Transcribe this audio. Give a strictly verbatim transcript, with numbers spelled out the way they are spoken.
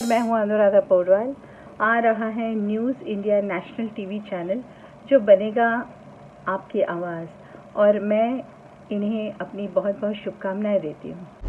मैं हूं अनुराधा पौडवाल। आ रहा है news India national TV channel जो बनेगा आपकी आवाज़, और मैं इन्हें अपनी बहुत बहुत शुभकामनाएं देती हूं।